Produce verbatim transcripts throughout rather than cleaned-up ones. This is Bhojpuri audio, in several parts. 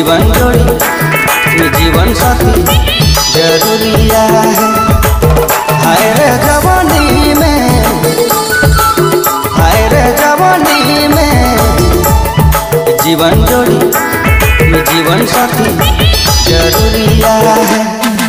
जीवन जोड़ी जीवन साथी जरूरिया है। हाय रे जवानी में, हाय रे जवानी में, जीवन जोड़ी जीवन साथी जरूरिया है।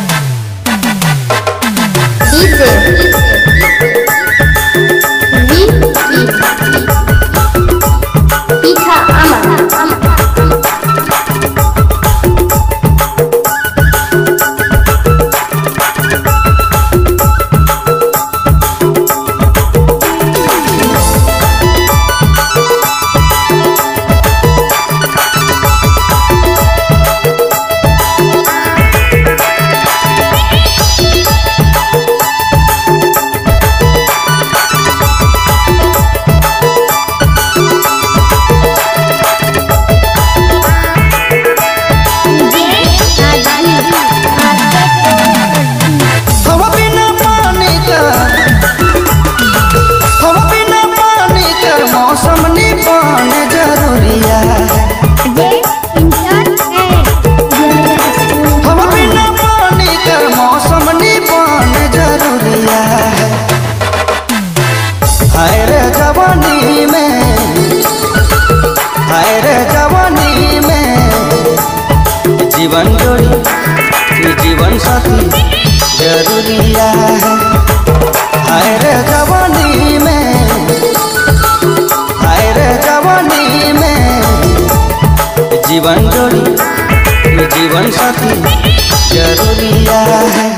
हाय रे जवानी में, हाय रे जवानी में, जीवन जोड़ी जीवन साथी जरूरिया है। हाय रे जवानी में, हाय रे जवानी में, जीवन जोड़ी जीवन साथी जरूरिया है।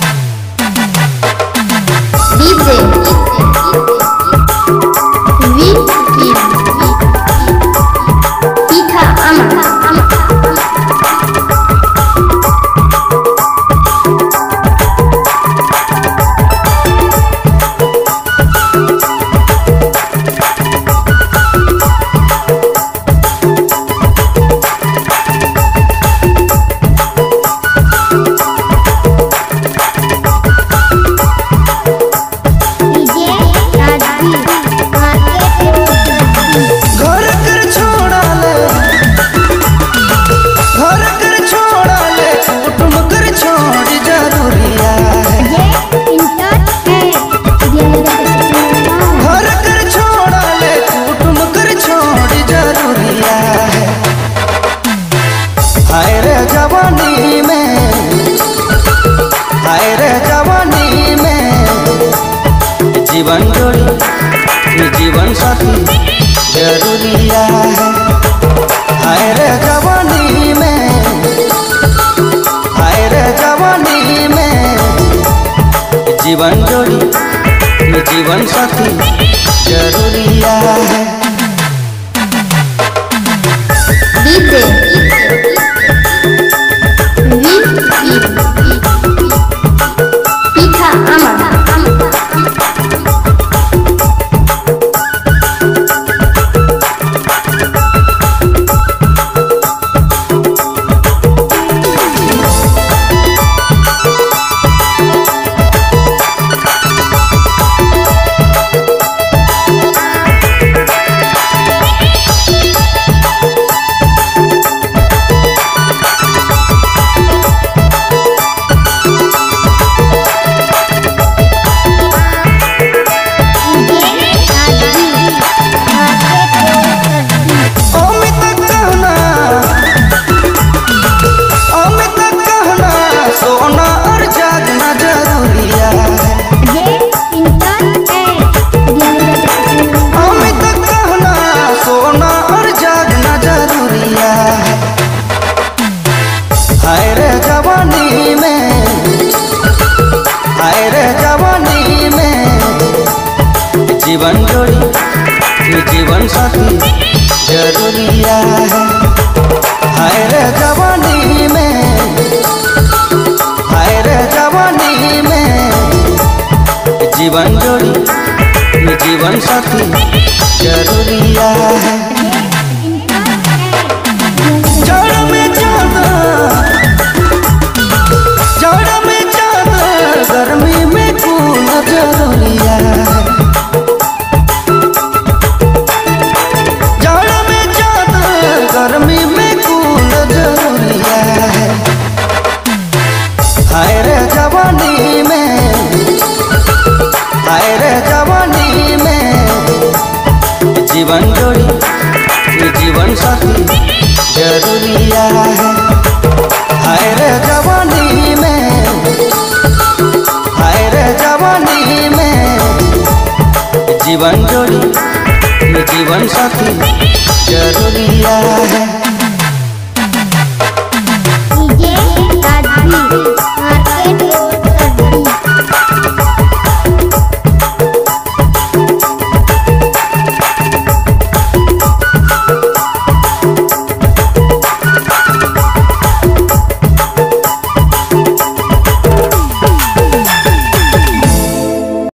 हाय रे जवानी में, हाय रे जवानी में, जीवन जोड़ी जीवन साथी जरूरिया है। हाय रे जवानी में, हाय रे जवानी में, जीवन जोड़ी जीवन साथी जरूरिया है। हाय रे जवानी में, हाय रे जवानी में, जीवन जोड़ी जीवन साथी जरूरिया है। हाय रे जवानी में, हाय रे जवानी में, जीवन जोड़ी जीवन साथी जरूरिया है। जड़ में जाना, जड़ में जाना, गर्मी में कूलर जरूरिया है। जड़ में जीवन साथी जरूरिया है। डीजे राजवी